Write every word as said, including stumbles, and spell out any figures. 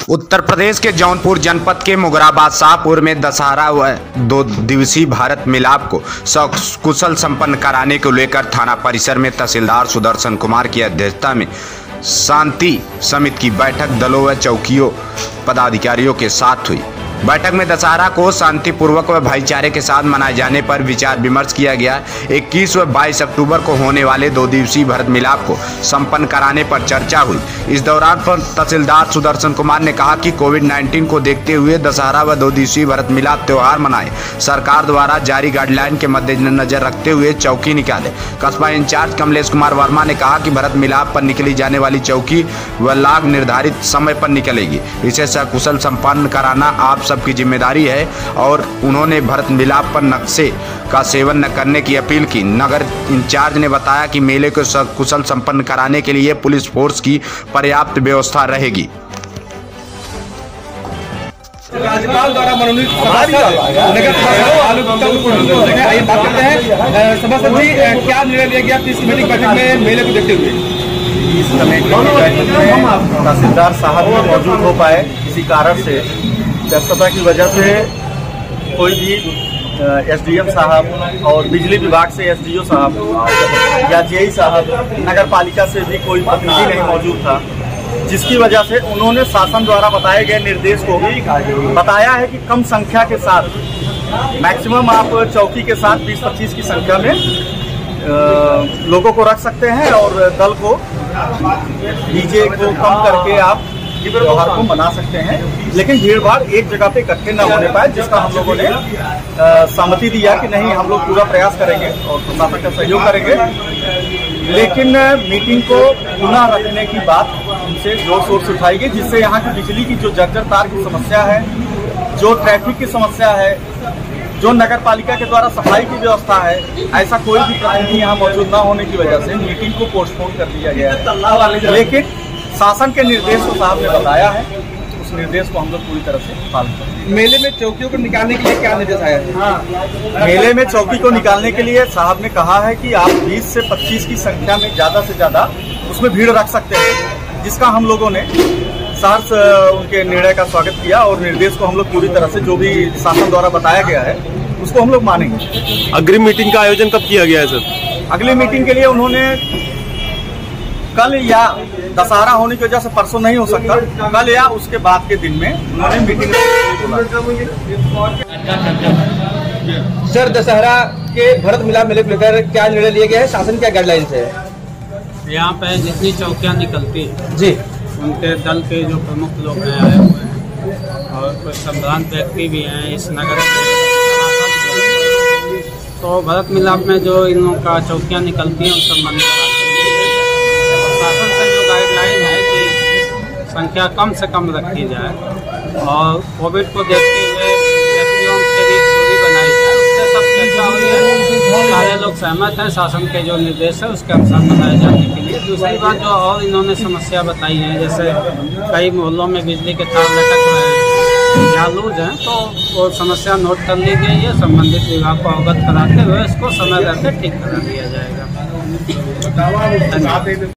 उत्तर प्रदेश के जौनपुर जनपद के मुगराबाद शाहपुर में दशहरा व दो दिवसीय भारत मिलाप को सकुशल संपन्न कराने को लेकर थाना परिसर में तहसीलदार सुदर्शन कुमार की अध्यक्षता में शांति समिति की बैठक दलों व चौकियों पदाधिकारियों के साथ हुई। बैठक में दशहरा को शांतिपूर्वक व भाईचारे के साथ मनाए जाने पर विचार विमर्श किया गया। इक्कीस व बाईस अक्टूबर को होने वाले दो दिवसीय भारत मिलाप को संपन्न कराने पर चर्चा हुई। इस दौरान तहसीलदार सुदर्शन कुमार ने कहा कि कोविड उन्नीस को देखते हुए दशहरा व दो दिवसीय भारत मिलाप त्यौहार मनाए। सरकार द्वारा जारी गाइडलाइन के मद्देनजर रखते हुए चौकी निकाले। कस्बा इंचार्ज कमलेश कुमार वर्मा ने कहा कि भारत मिलाप पर निकली जाने वाली चौकी व लाग निर्धारित समय पर निकलेगी। इसे सकुशल संपन्न कराना आप सबकी जिम्मेदारी है और उन्होंने भारत मिलाप पर नक्शे का सेवन न करने की अपील की। नगर इंचार्ज ने बताया कि मेले को सकुशल संपन्न कराने के लिए पुलिस फोर्स की पर्याप्त व्यवस्था रहेगी। राज्यपाल द्वारा मनोनीत नगर सभासद जी क्या निर्णय लिया गया इस कमेटी बैठक में मेले को देखते हुए? इस कमेटी की बैठक में तहसीलदार साहब मौजूद हो पाए, किसी कारण से व्यस्तता की वजह से कोई भी एसडीएम साहब और बिजली विभाग से एसडीओ साहब या जेई साहब, नगर पालिका से भी कोई प्रतिनिधि नहीं मौजूद था, जिसकी वजह से उन्होंने शासन द्वारा बताए गए निर्देश को भी बताया है कि कम संख्या के साथ मैक्सिमम आप चौकी के साथ बीस पच्चीस की संख्या में लोगों को रख सकते हैं और दल को डीजे को कम करके आप त्योहार को मना सकते हैं, लेकिन भीड़ भाड़ एक जगह पे इकट्ठे न होने पाए, जिसका हम लोगों ने सहमति दिया कि नहीं, हम लोग पूरा प्रयास करेंगे और प्रशासन का सहयोग करेंगे। लेकिन मीटिंग को पुनः रखने की बात उनसे जोर शोर से उठाई गई, जिससे यहाँ की बिजली की जो जर्जर तार की समस्या है, जो ट्रैफिक की समस्या है, जो नगर पालिका के द्वारा सफाई की व्यवस्था है, ऐसा कोई भी प्रतिनिधि यहाँ मौजूद न होने की वजह से मीटिंग को पोस्टपोन कर दिया गया है। लेकिन शासन के निर्देश को साहब ने बताया है, उस निर्देश को हम लोग पूरी तरह से पालन करेंगे। मेले में चौकियों को निकालने के लिए क्या निर्देश आया है? मेले में चौकी को निकालने के लिए साहब ने कहा है कि आप बीस से पच्चीस की संख्या में ज्यादा से ज्यादा उसमें भीड़ रख सकते हैं, जिसका हम लोगों ने सहर्ष उनके निर्णय का स्वागत किया और निर्देश को हम लोग पूरी तरह से जो भी शासन द्वारा बताया गया है उसको हम लोग मानेंगे। अग्रिम मीटिंग का आयोजन कब किया गया है सर? अगली मीटिंग के लिए उन्होंने कल या दशहरा होने की वजह से परसों नहीं हो सकता, कल या उसके बाद के दिन में उन्होंने मीटिंग सर, दशहरा के भारत मिलाप मेले को लेकर क्या निर्णय लिया गया है? शासन क्या गाइडलाइंस है? यहाँ पे जितनी चौकियाँ निकलती हैं जी, उनके दल के जो प्रमुख लोग हैं आए हुए हैं और कुछ संभ्रांत व्यक्ति भी हैं इस नगर के। तो भारत मिलाप में जो इन लोगों का चौकियाँ निकलती हैं उन संबंधित शासन से जो गाइडलाइन है कि संख्या कम से कम रखी जाए और कोविड को देखते हुए व्यक्तियों के बीच दूरी बनाई जाए, उससे सब चर्चा हुई है। सारे लोग सहमत हैं शासन के जो निर्देश है उसके अनुसार बनाए जाने के लिए। दूसरी बात जो और इन्होंने समस्या बताई है, जैसे कई मोहल्लों में बिजली के तार लटक रहे हैं या लूज हैं, तो वो समस्या नोट कर ली गई है। संबंधित विभाग को अवगत कराते हुए इसको समय रहते ठीक करा दिया जाएगा।